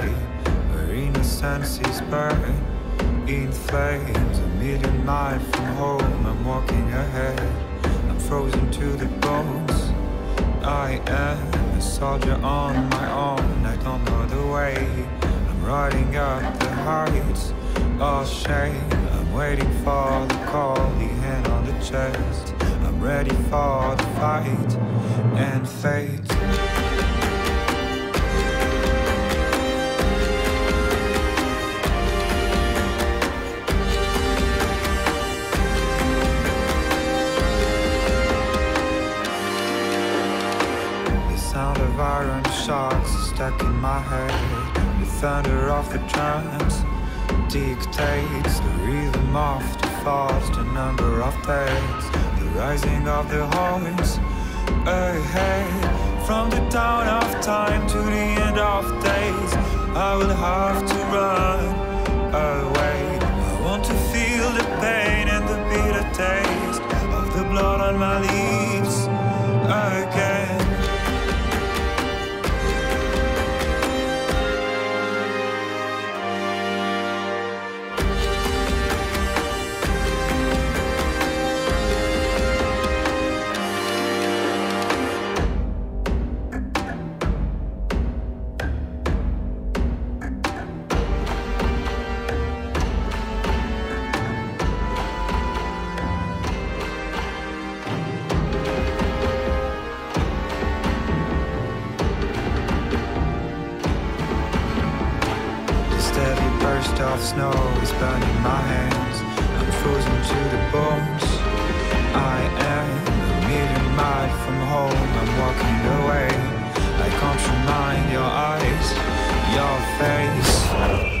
where innocence is burned in flames. A million miles from home, I'm walking ahead. I'm frozen to the bones. I am a soldier on my own. I don't know the way. I'm riding up the heights of shame. I'm waiting for the call, the hand on the chest. I'm ready for the fight and fate. Sound of iron shocks stuck in my head. The thunder of the drums dictates the rhythm of the fast, the number of days, the rising of the horns ahead. From the dawn of time to the end of days, I will have to run away. I want to feel the pain and the bitter taste of the blood on my lips again. Burst of snow is burning my hands. I'm frozen to the bones. I am a million miles from home. I'm walking away. I can't remind your eyes, your face.